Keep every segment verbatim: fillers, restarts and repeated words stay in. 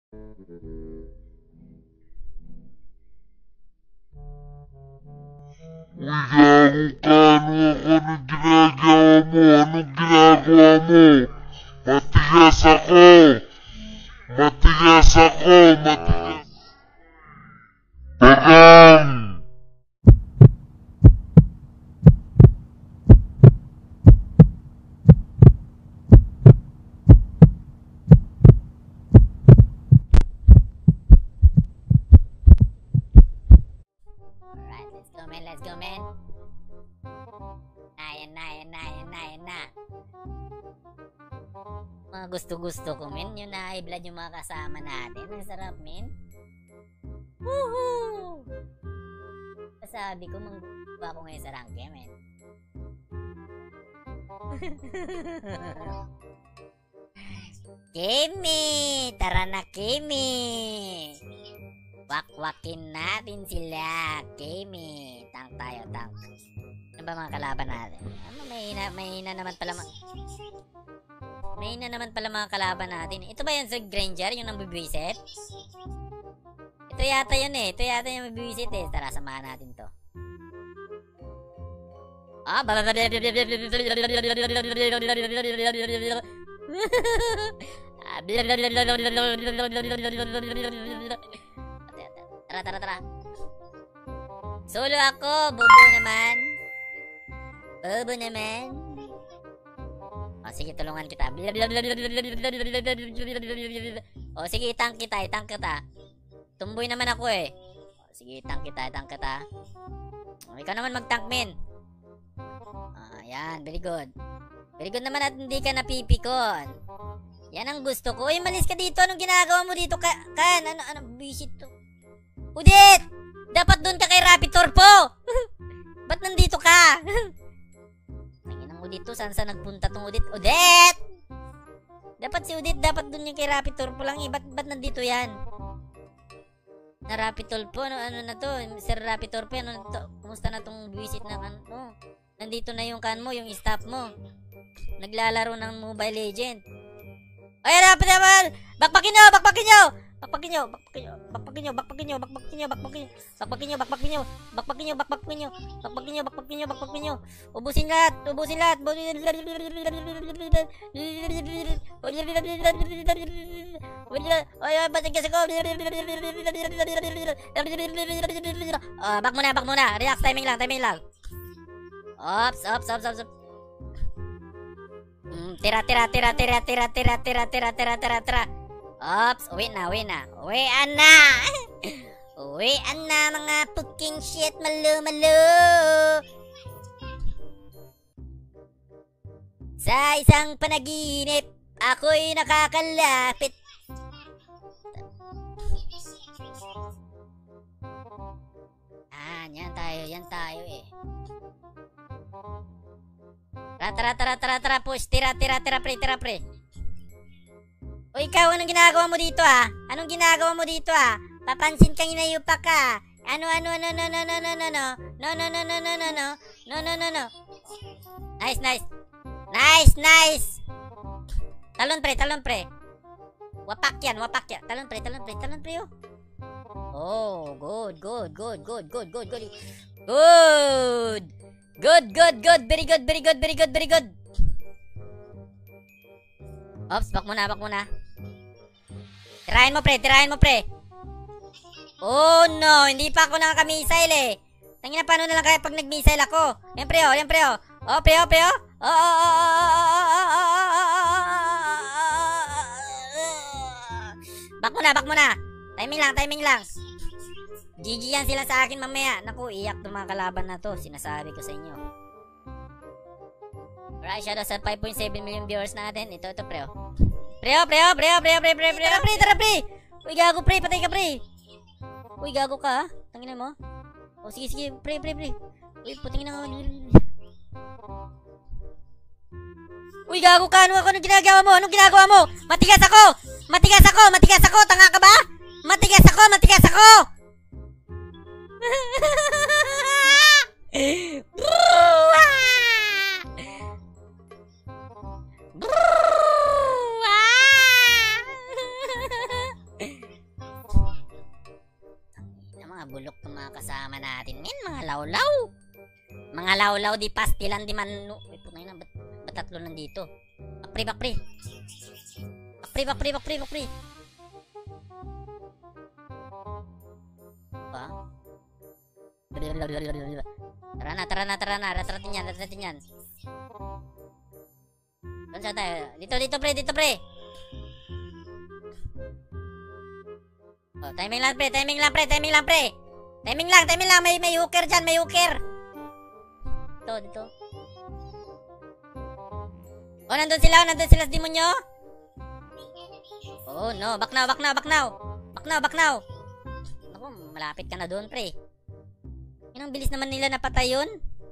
Uy, gago ka, ano ako, anong ginagawa mo? Anong ginagawa mo? Matigas ako! Matigas ako! Matigas! Bagang! Alright, let's go man, let's go man. Ayan na, ayan na, ayan na, ayan na. Mga gusto-gusto ko men, yung na-high blood yung mga kasama natin. Ang sarap men. Woohoo! Sabi ko, mangguba ko ngayon sa ranke men. Kimi! Tara na Kimi! Wakwakin natin sila, Kimi. Tank tayo, tank. Ano ba mga kalaban natin? Ano, may hina, may hina naman pala ma... May hina naman pala mga kalaban natin. Ito ba yan sa Granger, yung nambibwisit? Ito yata yun eh. Ito yata yung nambibwisit eh. Tara, samahan natin to. Ah, ba Tara, tara, tara. Solo ako, bobo naman. Bobo naman. O, sige, tulungan kita. O, sige, itang kita, itang kita. Tumboy naman ako eh. O, sige, itang kita, itang kita. O, ikaw naman mag-tank, men. Ah, yan, very good. Very good naman at hindi ka napipikon. Yan ang gusto ko. Uy, malis ka dito. Anong ginagawa mo dito? Ka kan, ano, ano, visit to. Udit! Dapat doon ka kay Rapid Turbo! Ba't nandito ka? Nanginang Udit to. Saan saan nagpunta tong Udit? Udit! Dapat si Udit, dapat doon yung kay Rapid Turbo lang eh. Ba't, ba't nandito yan? Na Rapid Turbo, ano, ano na to? Sir Rapid Turbo, ano to? Kumusta na tong visit na kan mo? Nandito na yung kan mo, yung staff mo. Naglalaro ng Mobile Legend. Ay, Rapid naman! Bakbakin nyo! Bakbakin nyo! Bakbakin nyo, bakbakin nyo, bakbakin nyo, bakbakin nyo, bakbakin nyo, bakbakin nyo, bakbakin nyo, bakbakin nyo, bakbakin nyo, bakbakin nyo, bakbakin nyo, bakbakin nyo, bakbakin nyo, ubusin lahat, ubusin lahat, ay, basig kasi ko, bak muna, bak muna, relax, timing lang, timing lang, ops, ops, ops, ops, tira, tira, tira, tira, tira, tira, tira, tira, tira, tira, tira. Ops, uwi na, uwi na. Uwian na! Uwian na mga puking shit, malu, malu! Sa isang panaginip, ako'y nakakalapit. Ah, yan tayo, yan tayo eh. Tara, tara, tara, tara, tara, push. Tira, tira, tira, pre, tira, pre. O ikaw, anong ginagawa mo dito ah? Anong ginagawa mo dito ah? Papansin kang inayupa ka. Ano, ano, ano, no, no, no, no, no, no. No, no, no, no, no, no, no. No, no, no, no. Nice, nice. Nice, nice. Talon pre, talon pre. Wapak yan, wapak yan. Talon pre, talon pre, talon pre oh. Oh, good, good, good, good, good, good, good. Good. Good, good, good. Very good, very good, very good, very good. Ops, back muna, back muna. Tirahin mo pre, tirahin mo pre. Oh no, hindi pa ako nakaka-missile eh. Tangina, paano na lang kaya pag nag-missile ako? Yan pre oh, yan pre oh. Oh pre oh, pre oh. Oh, oh, oh, oh. Back muna, back muna. Timing lang, timing lang. G G yan sila sa akin mamaya. Naku, iyak itong mga kalaban na to. Sinasabi ko sa inyo. Alright, shoutout sa five point seven million viewers natin. Ito, ito, pre, oh. Pre, oh, pre, oh, pre, oh, pre, oh, pre, pre, pre, tara, pre, tara, pre. Uy, gago, pre, patay ka, pre. Uy, gago ka, ha? Tangina mo. Oh, sige, sige, pre, pre, pre. Uy, putingin na nga. Uy, gago ka, ano ako, anong ginagawa mo? Anong ginagawa mo? Matigas ako! Matigas ako, matigas ako, tanga ka ba? Matigas ako, matigas ako! bulok ng mga kasama natin. Yan, mga lawlaw. Mga lawlaw, di pastilan, di manu. Ay, punay na, ba't, ba't tatlo nandito? Bakpri, bakpri. Bakpri, bakpri, bakpri, bakpri. Ba? Tara na, tara na, tara na. Ratratin yan, ratratin yan. Saan saan tayo? Dito, dito, pre, dito, pre. Oh, timing lang, pre, timing lang, pre, timing lang, pre. Timing lang, timing lang. May, may hooker dyan, may hooker. Dito, dito. Oh, nandun sila, nandun sila sa demonyo. Oh, no, back now, back now, back now. Back now, back now. Ako, malapit ka na doon, pre. Yan ang bilis naman nila napatay yun.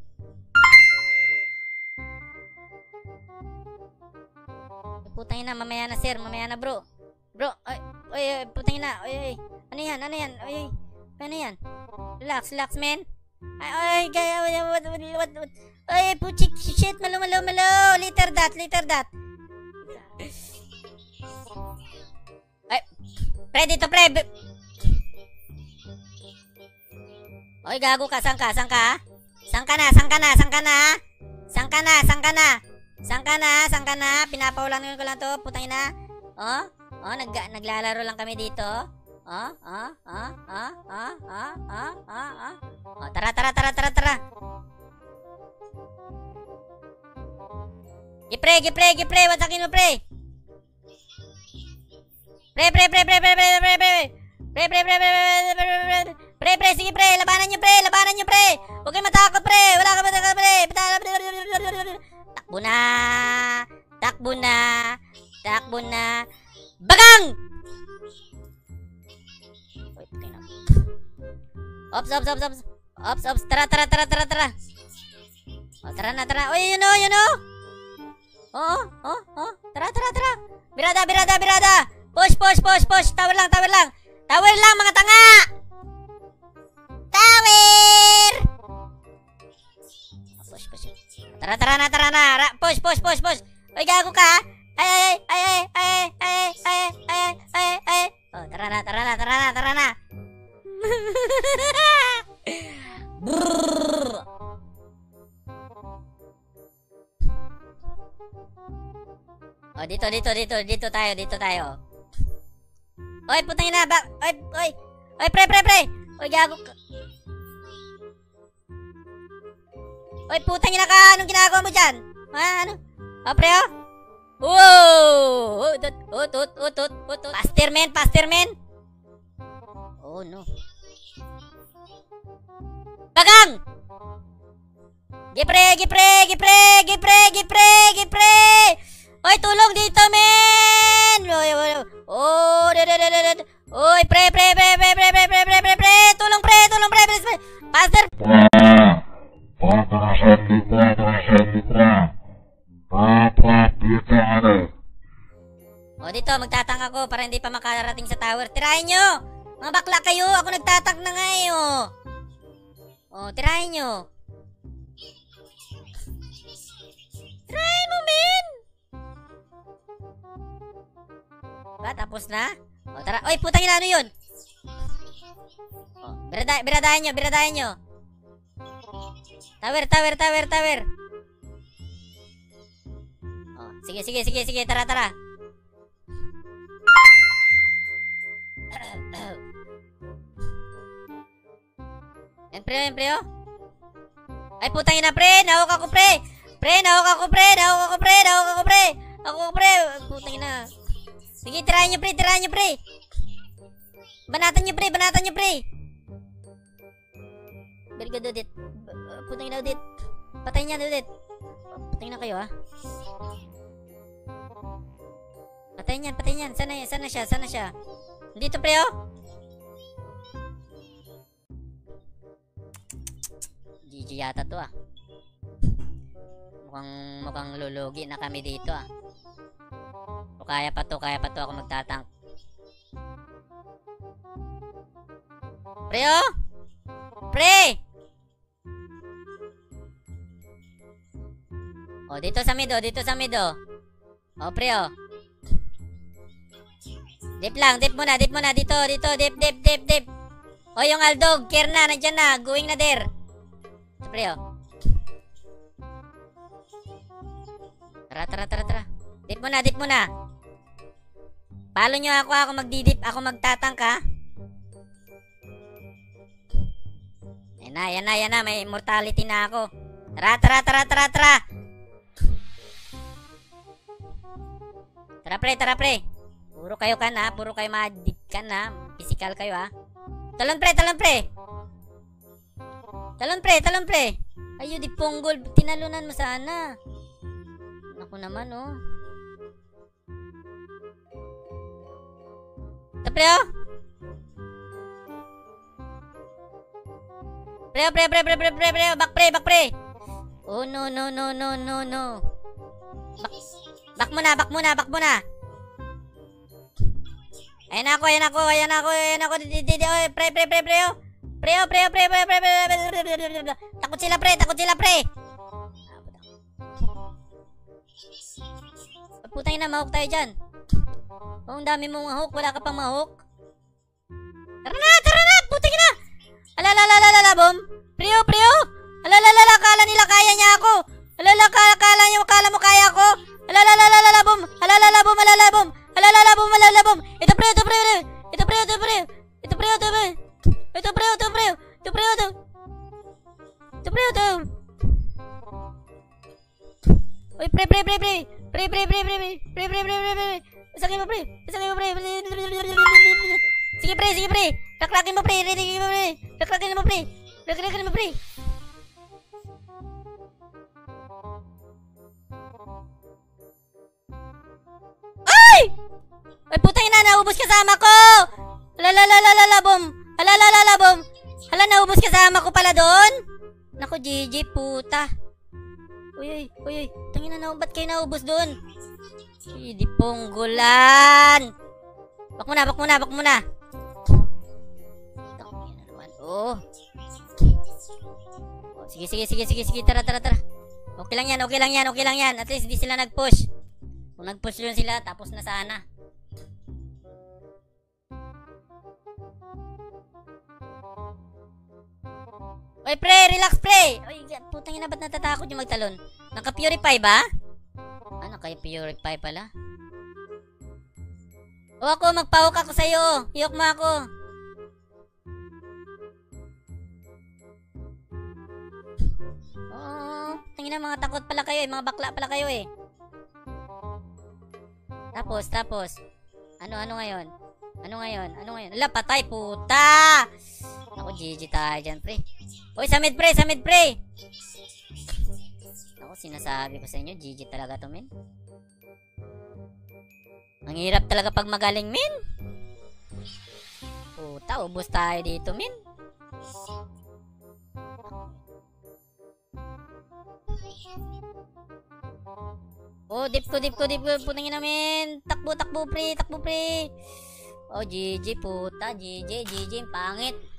Putangin na, mamaya na, sir, mamaya na, bro. Bro, ay, ay, ay, putangin na, ay, ay. Ano yan, ano yan, ay, ay. Ano yan? Relax, relax, man. Ay, ay, gaya, what, what, what, what. Ay, puchik, shit, malo, malo, malo. Later that, later that. Ay, pre, dito, pre. Oy, gago ka, saan ka, saan ka? Saan ka na, saan ka na, saan ka na? Saan ka na, saan ka na? Saan ka na, saan ka na? Pinapaulan ko lang to, putangin na. Oh, oh, nag naglalaro lang kami dito. Oh, oh, oh, oh, oh, oh, oh, oh, oh. Oh, tara, tara, tara, tara, tara. Gipre, gipre, gipre, watakin mo, pre. Pre, pre, pre, pre, pre, pre, pre, pre, pre. Pre, pre, pre, pre, pre, pre, pre, pre, pre, sige, pre, labanan nyo, pre, labanan nyo, pre. Huwag kayo matakot, pre, wala ka matakot, pre. Takbo na, takbo na, takbo na. Bagang! Ops, ops, ops, ops. Ops, ops, tara, tara, tara, tara, tara. Oh, tara na, tara. Uy, yun o, yun o. Oh, oh, oh, tara, tara, tara. Birada, birada, birada. Push, push, push, push. Tower lang, tower lang. Tower lang, mga tanga. Tower! Push, push. Tara, tara na, tara na. Ra push, push, push, push. Uy, gago ka. Ay, ay, ay, ay, ay, ay, ay, ay, ay, ay. Oh, tara na, tara na, tara na, tara na. Oh, dito, dito, dito, dito tayo, dito tayo. Oy, putangin na, ba? Oy, oy. Oy, pre, pre, pre. Oy, gago ka. Oy, putangin na ka. Anong ginagawa mo dyan? Ha, ano? Oh, pre, oh. Wow! Utut, utut, utut, utut. Faster, man, faster, man. Oh, no. Bagang! Gipre, gipre, gipre, gipre, gipre, gipre. Oy, tulong dito, men! Oy, oy, oy. Oh, da, da, da, da, da. Oy, pre, pre, pre, pre, pre, pre, pre, pre, pre, pre. Tulong, pre, tulong, pre, pre, pre. Faster. O, dito, magtatang ako para hindi pa makarating sa tower. Tirahin nyo! Mga bakla kayo! Ako nagtatak na nga eh, oh. O, tirahin nyo. Tirahin mo, men! Ba, tapos na? O, tara. Oy, putang ina, ano yun? O, birada, biradahin nyo, biradahin nyo. Tower, tower, tower, tower. O, sige, sige, sige, sige, tara, tara. Yan, pre, yan, pre, oh. Ay, putang ina, pre, nahawak ako, pre. Pre, nahawak ako, pre, nahawak ako, pre, nahawak ako, pre. Ako, pre, putang ina. Sige, tirahin nyo, pre, tirahin nyo, pre. Banatan nyo, pre, banatan nyo, pre. Very good, Udit. Putang ina, Udit. Patayin niya, Udit. Patayin na kayo, ha. Patayin niyan, patayin niyan. Sana, sana siya, sana siya. Dito, pre, oh. G G yata to, ah. Mukhang, mukhang lulugi na kami dito, ah. O kaya pa to, kaya pa to ako magtatank. Pre, oh! Pre! O, dito sa mid, oh, dito sa mid, oh. O, pre, oh. Dip lang, dip muna, dip muna, dito, dito, dip, dip, dip, dip. O, yung Aldog, care na, nandyan na. Going na der. Ito, pre, oh. Tara, tara, tara, tara. Dip mo na, dip mo na. Palo nyo ako, ako magdidip, ako magtatangk, ha? Yan na, yan na, yan na. May immortality na ako. Tara, tara, tara, tara, tara. Tara, pre, tara, pre. Puro kayo kan, ha? Puro kayo ma-dip kan, ha? Physical kayo, ha? Talon, pre, talon, pre. Talon, pre, talon, pre. Ayo, di ponggol. Tinalunan mo sana. Ako naman, oh. Ito, pre, oh. Pre, pre, pre, pre, pre, pre, pre, back, pre, back, pre. Oh, no, no, no, no, no, no. Back, back muna, back muna, back muna. Ayan ako, ayan ako, ayan ako, ayan ako. Pre, pre, pre, pre, oh. Pre, oh, pre, oh, pre, pre, pre, pre. Takot sila, pre, takot sila, pre. Putang ina, mahok tayo dyan. Oh, ang dami mong mahok. Wala ka pang mahok. Tara na, tara na, putang ina. Alalalala, bom. Prio, prio. Alalalala, kala nila kaya niya ako. Alalala, kala niya, kala mo kaya ako. Alalalala, bom. Alalala, bom, alalala, bom. Alalala, bom, alalala, bom. Ito, prio, ito, prio. Ito, prio, ito, prio. Ito, prio, ito, prio. Ito, prio, ito, prio. Ito, prio, ito. Ito, prio, ito. Uy, pre, pre, pre, pre. Pre, pre, pre, pre, pre, pre, pre, pre, pre, pre. Sakit mo, pre. Sakit mo, pre. Sige, pre, sige, pre. Rakrakin mo, pre. Rakrakin mo, pre. Rakrakin mo, pre. Rakrakin mo, pre. Ay! Ay, putang ina, naubos kasama ko. Alalalalala, bom. Alalalalala, bom. Hala, naubos kasama ko pala doon. Naku, G G, puta. Uy, uy, uy, uy. Tangina na, ba't kayo naubos doon? Hindi ponggulan. Bak muna, bak muna, bak muna. Tangina naman, oh. Oh. Sige, sige, sige, sige, sige, tara, tara, tara. Okay lang yan, okay lang yan, okay lang yan. At least di sila nag-push. Kung nag-push yun sila, tapos na sana. Oy, pre, relax, pre. Oy, putang ina, ba't natatakot yung magtalon? Naka-purify ba? Ah, naka-purify pala. O ako, magpahok ako sa'yo. Hiyok mo ako. Oh, tangina, mga takot pala kayo eh. Mga bakla pala kayo eh. Tapos, tapos. Ano, ano ngayon? Ano ngayon? Ano ngayon? Ala, patay, puta! Ako, G G tayo dyan, pre. Uy, sa mid, pre, sa mid, pre! Ako, sinasabi ko sa inyo, G G talaga to, men. Ang hirap talaga pag magaling, men. Puta, ubos tayo dito, men. Oh, dip ko, dip ko, dip ko. Putang ina, men. Takbo, takbo, pre, takbo, pre. Oh, G G, puta, G G, G G, pangit.